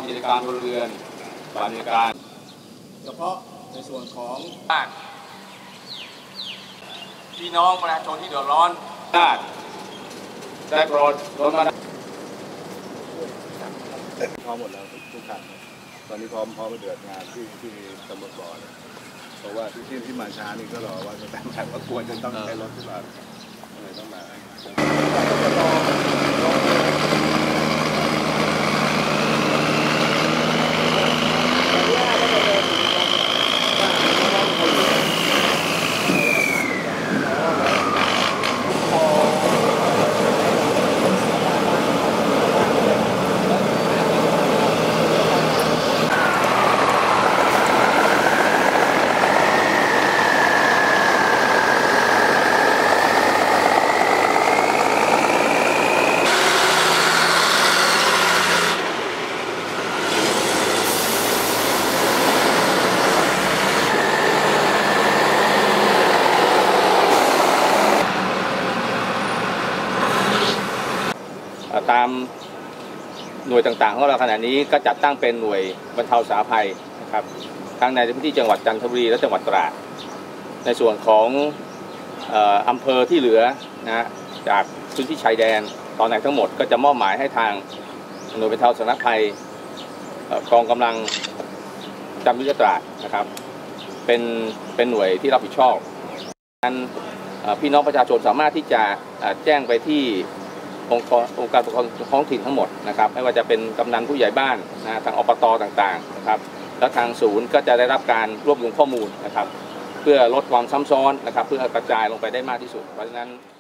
กิจการพลเรือนบริการเฉพาะในส่วนของบ้านพี่น้องประชาชนที่เดือดร้อนได้โปรดลดมาพร้อมหมดแล้วทุกคันตอนนี้พร้อมไปเดือดงานที่ตำรวจบอกเพราะว่าที่มาช้านี่ก็รอว่าจะแต่งแบบว่าควรจะต้องใช้รถที่แบบอะไรต้องมาตามหน่วยต่างๆของเราขณะนี้ก็จัดตั้งเป็นหน่วยบรรเทาสาธารณภัยนะครับทั้งในพื้นที่จังหวัดจันทบุรีและจังหวัดตราดในส่วนของอำเภอที่เหลือนะจากพื้นที่ชายแดนตอนไหนทั้งหมดก็จะมอบหมายให้ทางหน่วยบรรเทาสาธารณภัยกองกำลังจำยุทธตราดนะครับเป็นหน่วยที่รับผิดชอบนั้นพี่น้องประชาชนสามารถที่จะแจ้งไปที่องค์การปกครองท้องถิ่นทั้งหมดนะครับไม่ว่าจะเป็นกำนันผู้ใหญ่บ้านทางอบต.ต่างๆนะครับแล้วทางศูนย์ก็จะได้รับการรวบรวมข้อมูลนะครับเพื่อลดความซ้ำซ้อนนะครับเพื่อกระจายลงไปได้มากที่สุดเพราะฉะนั้น